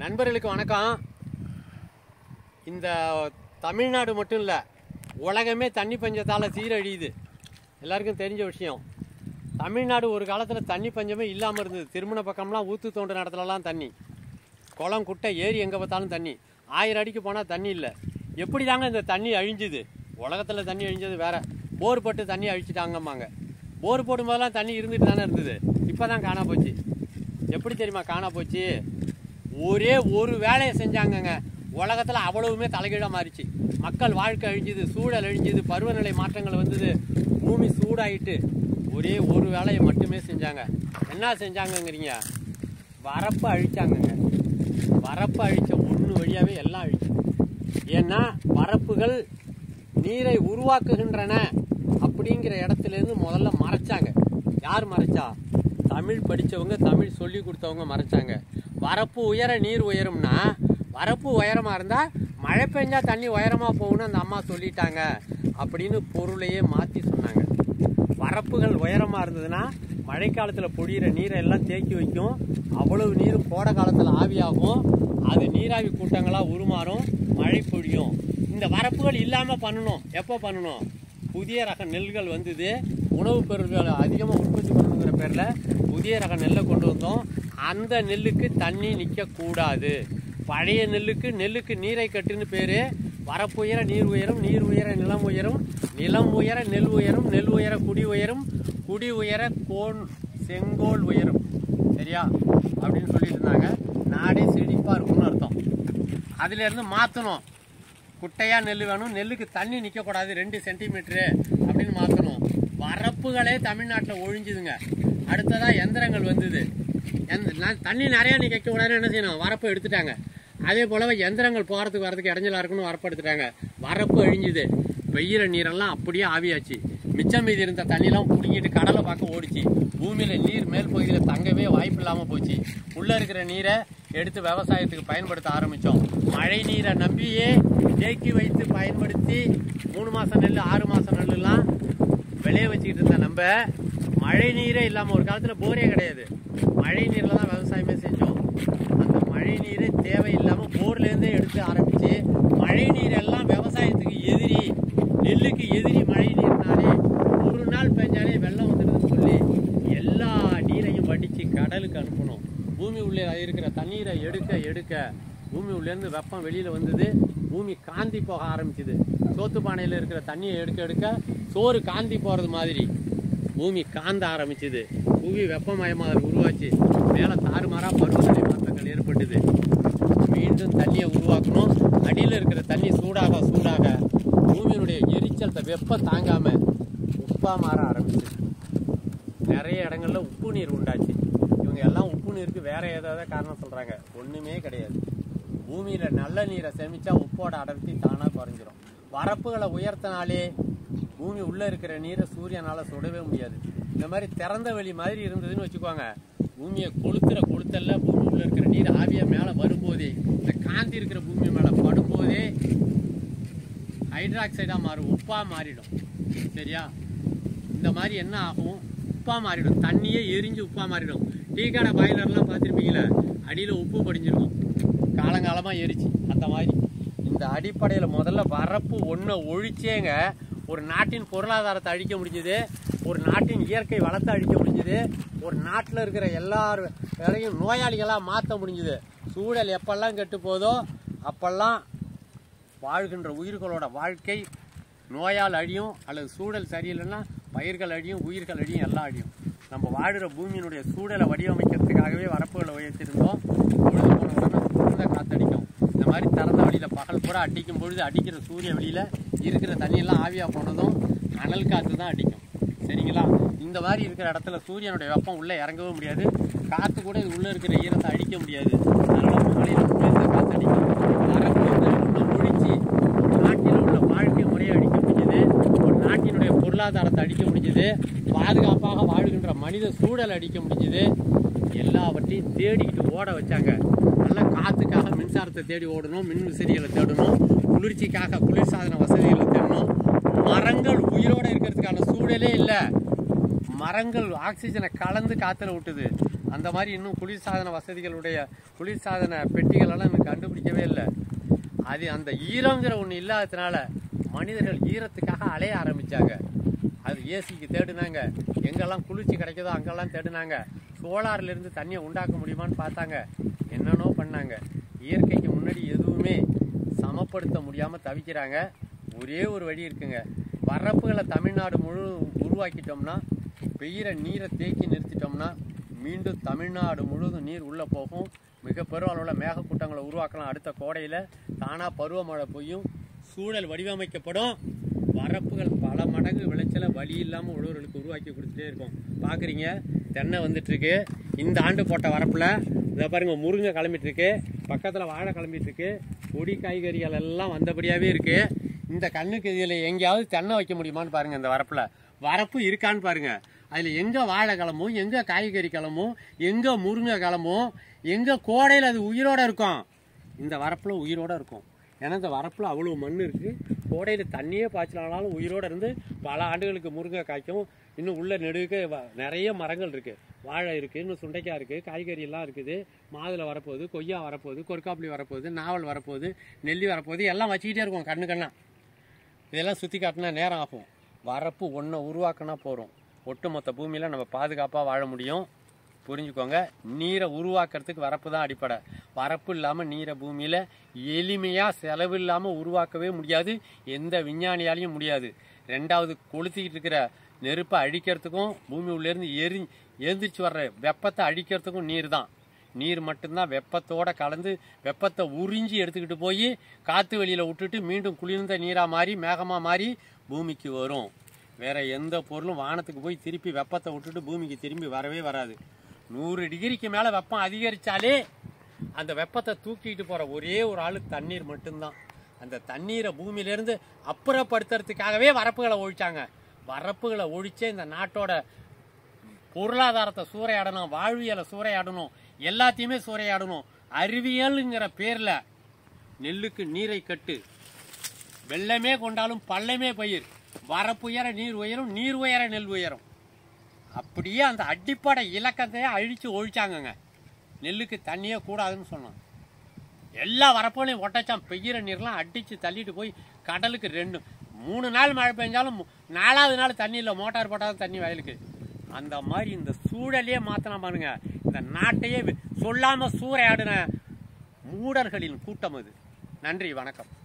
நண்பர்களுக்கு வணக்கம். இந்த தமிழ்நாடு மட்டும் இல்லை, உலகமே தண்ணி பஞ்சத்தால் சீரழியுது. எல்லாருக்கும் தெரிஞ்ச விஷயம். தமிழ்நாடு ஒரு காலத்தில் தண்ணி பஞ்சமே இல்லாமல் இருந்தது. திருமண பக்கம்லாம் ஊற்று தோண்டு இடத்துலலாம் தண்ணி, குளம் குட்டை ஏரி எங்கே பார்த்தாலும் தண்ணி. 1000 அடிக்கு போனால் தண்ணி இல்லை. எப்படி தாங்க இந்த தண்ணி அழிஞ்சுது? உலகத்தில் தண்ணி அழிஞ்சது வேற. போர் போட்டு தண்ணி அழிச்சிட்டாங்கம்மாங்க. போர் போடும்போதெல்லாம் தண்ணி இருந்துட்டு தானே இருந்தது. இப்போ தான் காணா போச்சு. எப்படி தெரியுமா காணா போச்சு? ஒரே ஒரு வேலையை செஞ்சாங்கங்க, உலகத்தில் அவ்வளவுமே தலைகீழாக மாறிச்சு. மக்கள் வாழ்க்கை அழிஞ்சுது, சூழல் அழிஞ்சுது, பருவநிலை மாற்றங்கள் வந்தது, பூமி சூடாயிட்டு. ஒரே ஒரு வேலையை மட்டுமே செஞ்சாங்க. என்ன செஞ்சாங்கங்கிறீங்க? வரப்பு அழிச்சாங்கங்க. வரப்பு அழிச்ச ஒன்று வழியாகவே எல்லாம் அழிச்சு. ஏன்னா வரப்புகள் நீரை உருவாக்குகின்றன அப்படிங்கிற இடத்துலேருந்து முதல்ல மறைச்சாங்க. யார் மறைச்சா? தமிழ் படித்தவங்க, தமிழ் சொல்லி கொடுத்தவங்க மறைச்சாங்க. வரப்பு உயர நீர் உயரும்னா, வரப்பு உயரமாக இருந்தால் மழை பெஞ்சா தண்ணி உயரமாக போகணும்னு அந்த அம்மா சொல்லிட்டாங்க அப்படின்னு பொருளையே மாற்றி சொன்னாங்க. வரப்புகள் உயரமாக இருந்ததுன்னா மழைக்காலத்தில் பொழியிற நீரை எல்லாம் தேக்கி வைக்கும். அவ்வளவு நீர் கோடை காலத்தில் ஆவியாகும். அது நீராவி கூட்டங்களாக உருமாறும், மழை பொழியும். இந்த வரப்புகள் இல்லாமல் பண்ணணும். எப்போ பண்ணணும்? புதிய ரக நெல்கள் வந்தது. உணவுப் பொருட்கள் அதிகமாக உற்பத்தி பண்ணணுங்கிற பேரில் புதிய ரக நெல்லை கொண்டு வந்தோம். அந்த நெல்லுக்கு தண்ணி நிற்கக்கூடாது. பழைய நெல்லுக்கு நீரை கட்டுன்னு பேர். வரப்பு உயர நீர் உயரும், நீர் உயர நிலம் உயரும், நிலம் உயர நெல் உயரும், நெல் உயர குடி உயரும், குடி உயர செங்கோல் உயரும். சரியா? அப்படின்னு சொல்லிட்டு இருந்தாங்க. நாடே செழிப்பாக இருக்கும்னு அர்த்தம். அதிலேருந்து மாற்றணும். குட்டையாக நெல் வேணும், நெல்லுக்கு தண்ணி நிற்கக்கூடாது 2 சென்டிமீட்டரு அப்படின்னு மாற்றணும். வரப்புகளே தமிழ்நாட்டில் ஒழிஞ்சுதுங்க. அடுத்ததாக எந்திரங்கள் வந்தது. தண்ணி நிறையா நிற்கக்கூடாதுன்னு என்ன செய்யணும்? வரப்பு எடுத்துட்டாங்க. அதே போலவே எந்திரங்கள் போகிறதுக்கு வரதுக்கு இடைஞ்சலாக இருக்குன்னு வரப்பு எடுத்துட்டாங்க. வரப்பு அழிஞ்சுது. பெய்கிற நீரெல்லாம் அப்படியே ஆவியாச்சு. மிச்சம் மீதி இருந்த தண்ணியெல்லாம் பிடிங்கிட்டு கடலை பார்க்க ஓடிச்சு. பூமியில் நீர் மேல் பகுதியில் தங்கவே வாய்ப்பு இல்லாமல் போச்சு. உள்ளே இருக்கிற நீரை எடுத்து விவசாயத்துக்கு பயன்படுத்த ஆரம்பித்தோம். மழை நீரை நம்பியே தேக்கி வைத்து பயன்படுத்தி 3 மாதம் நெல் 6 மாதம் நெல்லுலாம் விளைய வச்சுக்கிட்டு இருந்த நம்ம, மழை நீரே இல்லாமல் ஒரு காலத்தில் போரே கிடையாது, மழை நீரில் தான் விவசாயமே செஞ்சோம். அந்த மழை நீரே தேவையில்லாமல் போர்லேருந்தே எடுத்து ஆரம்பித்து மழை நீரெல்லாம் விவசாயத்துக்கு எதிரி, நெல்லுக்கு எதிரி. மழை நீர்னாலே ஒரு நாள் பெஞ்சாலே வெள்ளம் வந்துடுதுன்னு சொல்லி எல்லா நீரையும் வடித்து கடலுக்கு அனுப்பணும். பூமி உள்ளே இருக்கிற தண்ணீரை எடுக்க பூமி உள்ளேருந்து வெப்பம் வெளியில் வந்தது. பூமி காந்தி போக ஆரம்பிச்சுது. சோத்து பானையில் இருக்கிற தண்ணியை எடுக்க சோறு காந்தி போகிறது மாதிரி பூமி காந்த ஆரம்பிச்சுது. பூமி வெப்பமயமாக உருவாச்சு. மேலே தாறுமாறாக பருவநிலை மாற்றங்கள் ஏற்பட்டுது. மீண்டும் தண்ணியை உருவாக்கணும். அடியில் இருக்கிற தண்ணி சூடாக பூமியினுடைய எரிச்சல் வெப்பம் தாங்காமல் உப்பாக மாற ஆரம்பிச்சு. நிறைய இடங்கள்ல உப்பு நீர் உண்டாச்சு. இவங்க எல்லாம் உப்பு நீருக்கு வேற ஏதாவது காரணம் சொல்கிறாங்க. ஒன்றுமே கிடையாது. பூமியில் நல்ல நீரை சேமித்தா உப்போட அடர்த்தி தானாக குறைஞ்சிரும். வரப்புகளை உயர்த்தினாலே பூமி உள்ளே இருக்கிற நீரை சூரியனால் சுடவே முடியாது. இந்த மாதிரி திறந்த வெளி மாதிரி இருந்ததுன்னு வச்சுக்கோங்க, பூமியை கொளுத்தல்ல பூமி உள்ளே இருக்கிற நீர் ஆவியாக மேலே வரும்போதே, இந்த காந்தி இருக்கிற பூமி மேலே படும்போதே ஹைட்ராக்சைடாக மாறும், உப்பாக மாறிடும். சரியா? இந்த மாதிரி என்ன ஆகும்? உப்பாக மாறிடும். தண்ணியே எரிஞ்சு உப்பாக மாறிடும். டீ கடை பாய்லர்லாம் பார்த்துருப்பீங்களே, அடியில் உப்பு படிஞ்சிருக்கும், காலங்காலமாக எரிச்சு. அந்த மாதிரி இந்த அடிப்படையில் முதல்ல வரப்பு ஒன்றை ஒழிச்சேங்க ஒரு நாட்டின் பொருளாதாரத்தை அழிக்க முடிஞ்சுது, ஒரு நாட்டின் இயற்கை வளத்தை அழிக்க முடிஞ்சுது, ஒரு நாட்டில் இருக்கிற எல்லார் வேலையும் நோயாளிகளாக மாற்ற முடிஞ்சுது. சூழல் எப்பெல்லாம் கெட்டு போதோ அப்பெல்லாம் வாழ்கின்ற உயிர்களோட வாழ்க்கை நோயால் அழியும், அல்லது சூழல் சரியில்லைன்னா பயிர்கள் அழியும், உயிர்கள் அழியும், எல்லாம் அழியும். நம்ம வாழ்கிற பூமியினுடைய சூழலை வடிவமைக்கிறதுக்காகவே வரப்புகளை உயர்த்திருந்தோம். பொழுது போன உடனே சுத்த காத்தடிக்கும். இந்த மாதிரி திறந்த வழியில் பகல் பூரா அடிக்கும் பொழுது அடிக்கிற சூரிய வெளியில் இருக்கிற தண்ணியெல்லாம் ஆவியாக போனதும் அனல் காற்று தான் அடிக்கும். சரிங்களா? இந்த மாதிரி இருக்கிற இடத்துல சூரியனுடைய வெப்பம் உள்ளே இறங்கவே முடியாது. காற்று கூட இது உள்ளே இருக்கிற ஈரத்தை அடிக்க முடியாது. அதனால் மழையில் குளிர்ந்த காற்று அடிக்கும். வரப்பு ஒழிச்சு நாட்டில் உள்ள வாழ்க்கை முறையை அடிக்க முடிஞ்சது, ஒரு நாட்டினுடைய பொருளாதாரத்தை அடிக்க முடிஞ்சது, பாதுகாப்பாக வாழ்கின்ற மனித சூழல் அடிக்க முடிஞ்சது. எல்லாவற்றையும் தேடிக்கிட்டு ஓட வச்சாங்க. நல்லா காற்றுக்காக மின்சாரத்தை தேடி ஓடணும், மின் விசிறிகளை தேடணும், குளிர்ச்சிக்காக குளிர்சாதன வசதிகளை தேடணும். மரங்கள் உயிரோடு இருக்கிறதுக்கான சூழலே இல்லை. மரங்கள் ஆக்சிஜனை கலந்து காற்றுல விட்டுது. அந்த மாதிரி இன்னும் குளிர்சாதன வசதிகளுடைய குளிர்சாதன பெட்டிகளெல்லாம் இன்னும் கண்டுபிடிக்கவே இல்லை. அது அந்த ஈரங்கிற ஒன்று இல்லாததுனால மனிதர்கள் ஈரத்துக்காக அலைய ஆரம்பித்தாங்க. அது ஏசிக்கு தேடினாங்க, எங்கெல்லாம் குளிர்ச்சி கிடைக்குதோ அங்கெல்லாம் தேடினாங்க. சோலார்லேருந்து தண்ணியை உண்டாக்க முடியுமான்னு பார்த்தாங்க, என்னென்னோ பண்ணாங்க. இயற்கைக்கு முன்னாடி எதுவுமே சமப்படுத்த முடியாமல் தவிக்கிறாங்க. ஒரே ஒரு வழி இருக்குங்க, வரப்புகளை தமிழ்நாடு முழு உருவாக்கிட்டோம்னா, பெய்கிற நீரை தேக்கி நிறுத்திட்டோம்னா மீண்டும் தமிழ்நாடு முழுவதும் நீர் உள்ளே போகும். மிக பெரும் அளவில் மேகக்கூட்டங்களை உருவாக்கலாம். அடுத்த கோடையில் தானாக பருவமழை பெய்யும், சூழல் வடிவமைக்கப்படும். வரப்புகள் பல மடங்கு விளைச்சலை வழி இல்லாமல் உழவர்களுக்கு உருவாக்கி கொடுத்துட்டே இருக்கும். பார்க்குறீங்க, தென்னை வந்துட்டுருக்கு. இந்த ஆண்டு போட்ட வரப்பில் இதை பாருங்கள், முருங்கை கிளம்பிட்டுருக்கு, பக்கத்தில் வாழை கிளம்பிட்டுருக்கு, கொடி காய்கறிகள் எல்லாம் வந்தபடியாகவே இருக்குது. இந்த கண்ணுக்கு இதில் எங்கேயாவது தென்னை வைக்க முடியுமான்னு பாருங்கள். இந்த வரப்பில் வரப்பு இருக்கான்னு பாருங்கள். அதில் எங்கே வாழை கிளம்பும், எங்கே காய்கறி கிளம்பும், எங்கே முருங்கை கிளம்பும், எங்கே கோடையில் அது உயிரோடு இருக்கும். இந்த வரப்பில் உயிரோடு இருக்கும். ஏன்னா இந்த வரப்பில் அவ்வளோ மண் இருக்குது. கோடையில் தண்ணியே பாய்ச்சலானாலும் உயிரோடு இருந்து பல ஆண்டுகளுக்கு முருங்கை காய்க்கும். இன்னும் உள்ள நெடுக்க நிறைய மரங்கள் இருக்குது. வாழை இருக்குது, இன்னும் சுண்டைக்காய் இருக்குது, காய்கறியெல்லாம் இருக்குது. மாதுளை வரப்போகுது, கொய்யா வரப்போகுது, கொற்காப்புளி வரப்போகுது, நாவல் வரப்போகுது, நெல்லி வரப்போகுது, எல்லாம் வச்சுக்கிட்டே இருக்கும் கண்ணு கண்ணா. இதெல்லாம் சுற்றி காட்டினா நேரம் ஆகும். வரப்பு ஒன்றை உருவாக்கினா போகிறோம், ஒட்டுமொத்த பூமியில் நம்ம பாதுகாப்பாக வாழ முடியும். புரிஞ்சுக்கோங்க, நீரை உருவாக்குறதுக்கு வரப்பு தான் அடிப்படை. வரப்பு இல்லாமல் நீரை பூமியில் எளிமையாக செலவு இல்லாமல் உருவாக்கவே முடியாது, எந்த விஞ்ஞானியாலையும் முடியாது. ரெண்டாவது, கொளுத்திக்கிட்டு இருக்கிற நெருப்பை அழிக்கிறதுக்கும் பூமி உள்ளேருந்து எழுந்திரிச்சு வர்ற வெப்பத்தை அழிக்கிறதுக்கும் நீர் தான். நீர் மட்டும்தான் வெப்பத்தோடு கலந்து வெப்பத்தை உறிஞ்சி எடுத்துக்கிட்டு போய் காற்று வெளியில் விட்டுட்டு மீண்டும் குளிர்ந்த நீராக மாறி மேகமாக மாறி பூமிக்கு வரும். வேற எந்த பொருளும் வானத்துக்கு போய் திருப்பி வெப்பத்தை விட்டுட்டு பூமிக்கு திரும்பி வரவே வராது. 100 டிகிரிக்கு மேலே வெப்பம் அதிகரித்தாலே அந்த வெப்பத்தை தூக்கிட்டு போகிற ஒரே ஒரு ஆளு தண்ணீர் மட்டும்தான். அந்த தண்ணீரை பூமியிலேருந்து அப்புறப்படுத்துறதுக்காகவே வரப்புகளை ஒழிச்சாங்க. வரப்புகளை ஒழிச்சே இந்த நாட்டோட பொருளாதாரத்தை சூறையாடணும், வாழ்வியலை சூறையாடணும், எல்லாத்தையுமே சூறையாடணும். அறிவியலுங்கிற பேரில் நெல்லுக்கு நீரை கட்டு, வெள்ளமே கொண்டாலும் பள்ளமே பயிர், வரப்புயர நீர் உயரும், நீர் உயர நெல் உயரும். அப்படியே அந்த அடிப்படை இலக்கத்தையே அழித்து ஒழிச்சாங்கங்க. நெல்லுக்கு தண்ணியே கூடாதுன்னு சொன்னான். எல்லா வரப்புகளையும் ஒட்டச்சான். பெய்கிற நீர்லாம் அடித்து தள்ளிட்டு போய் கடலுக்கு 2-3 நாள் மழை பெஞ்சாலும் 4வது நாள் தண்ணி இல்லை, மோட்டார் போட்டால் தண்ணி வயலுக்கு. அந்த மாதிரி இந்த சூழலையே மாற்றினா பாருங்க. இந்த நாட்டையே சொல்லாமல் சூறையாடின மூடர்களின் கூட்டம் அது. நன்றி, வணக்கம்.